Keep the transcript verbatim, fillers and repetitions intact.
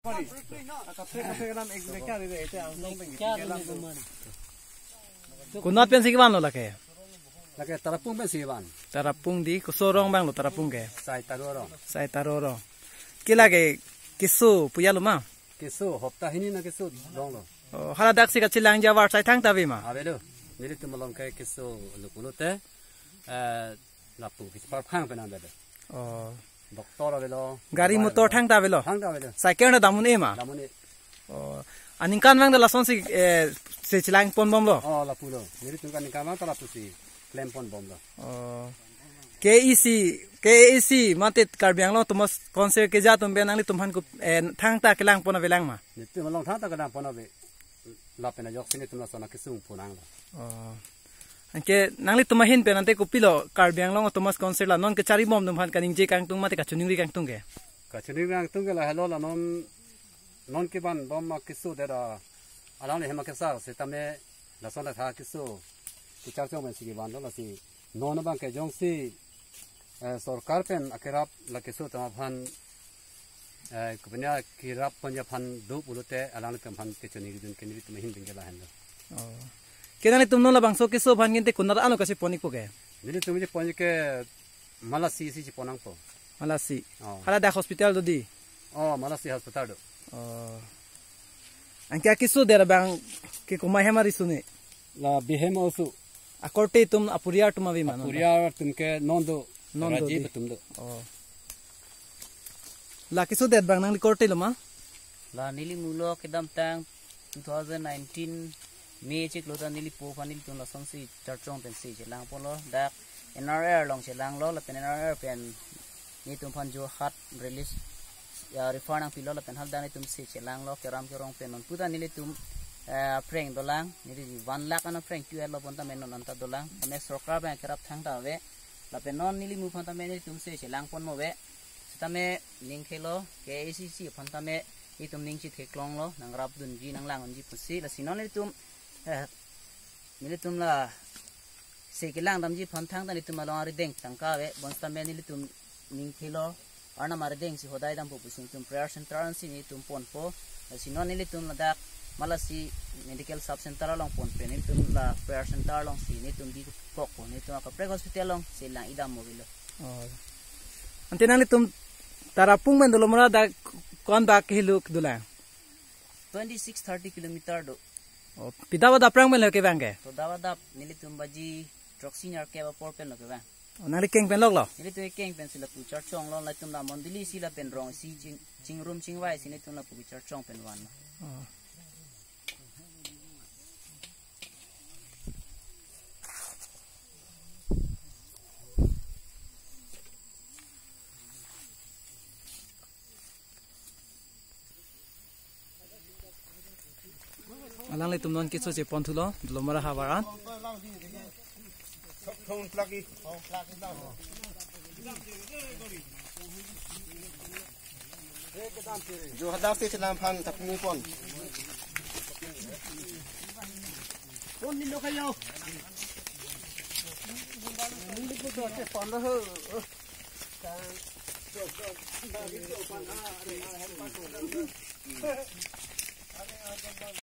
Kunat pen sikiban lo lake. Lake Tarapung pen sikiban. Tarapung di kusorong bang lo Tarapung ke. Sai taroro. Sai taroro. Kila ke kisu puya lo ma. Kisu hopta hini na kisu dong lo. Oh hala dak sika chilang jawar sai thang tabi ma. Abelo. Nili tumalong kay kisu lupulute. Eh lapu kispar phang pen abelo. Oh. Doktor abelo. Gari motor thang tabi lo. Thang abelo. Cycle na damun e ma. Damun e. Oh. Aningkan bang dala son si se chilang pon bom lo. Oh lapu lo. Nili tungkan ningkan bang tala pusi klempon bom lo. Oh. K E C K E C matit karbiang lo tumas konser ke ja tum benang li tumhan ku thang ta kelang pona belang ma. Ni tumalong thang ta kadang pona be. Lapena yok sini tumla sona kisung punang lo. Oh. Anke nangli tumahin pe nante kupilo karbiang long tumas konser la non ke cari bom tumhan kaning je kang tung mate ka chuning ri kang tung ke. Ka chuning kang tung ke la hello la non non ke ban bom ma kisu de da alang le hema ke sa se tame la sona tha kisu ki char chong men si ban lo la si non bang ke jong si सरकार पेन अकेराप लकेसो तमाफान कुपन्या किराप पंजा फान दो बुलते अलान तमाफान के चुनी दिन के निरी तुम्हें हिंदी के लाहन लो केना तुम नोला बांसो किसो फान गिनते कुन्ना आनो कसे पोनिक पोके निरी तुम्हें पंज के मलासी सी ची पोनांग पो मलासी हाला दा हॉस्पिटल दो दी ओ मलासी हॉस्पिटल दो ओ अंके किसो देरा बांग के कुमा हेमारी सुने ला बिहेम ओसु अकोटे तुम अपुरिया तुम अभी मानो अपुरिया तुमके नोंदो non do betum do oh la kisu det bang nang korte lo ma la nili mulo kedam tang twenty nineteen me chik lo ta nili po fanil tun la song si charchong pen si lang polo dak N R R long che lang lo la pen N R R pen ni tum fan jo hat release ya refund ang pilo la pen hal dan tum si che lang lo keram kerong pen non puta nili tum prank dolang nili one lakh ana prank tu lo pon ta men non anta dolang ame sarkar bank kerap thang ta we la penon nili mu phanta me ni tum se chelang pon mo be tame ning khelo ke A C C phanta me i tum ning chi theklong lo nang rap dun ji nang lang ji pusi la sinon ni tum ni tum la se kelang dam ji phan thang ta ni tum lo ari deng tangka we bon ta me ni tum ning khelo arna mar deng si hodai dam pu pusin tum prayer center an si ni tum pon po la sinon ni tum la dak malasi medical sub center long pon pe ni tum la prayer center long si ni tum di pok po ni tum ka pre hospital long silang idam mo bilo oh ante nang tum tarapung men dolo mara da kon ba ke luk dula twenty-six thirty kilometer do oh pidawa da prang men ke bang ke to dawa da ni tum baji troxinar ke ba por pen lo ke bang oh nang keng pen lok lo ni tum keng pen sila pu char chong lo la tum la mondili sila pen rong si jing jing room jing wai si ni tum la pu char chong pen wan oh alang le tum non kiso je pon thulo lo mara hawaran phone plug i phone plug i daw jo hadap te chelam phan tapni pon pon ni lo kayo ni ko to te pon lo ho ta jo jo ta ni to pon a re a he pa ko